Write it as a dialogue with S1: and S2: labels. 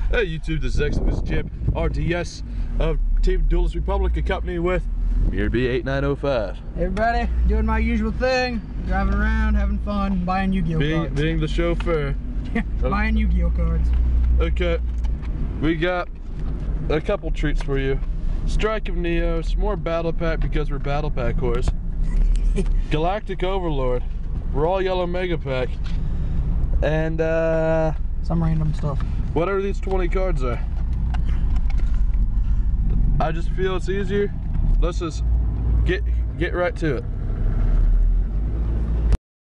S1: Hey YouTube, this is Exodus Champ RTS of Team Duelist Republic, accompanied with B8905.
S2: Hey everybody, doing my usual thing, driving around, having fun, buying Yu-Gi-Oh cards.
S1: Being the chauffeur.
S2: Buying Yu-Gi-Oh cards.
S1: Okay, we got a couple treats for you. Strike of Neos, more Battle Pack because we're Battle Pack whores. Galactic Overlord, Raw Yellow Mega Pack, and
S2: some random stuff.
S1: whatever these 20 cards are. I just feel it's easier. Let's just get right to it.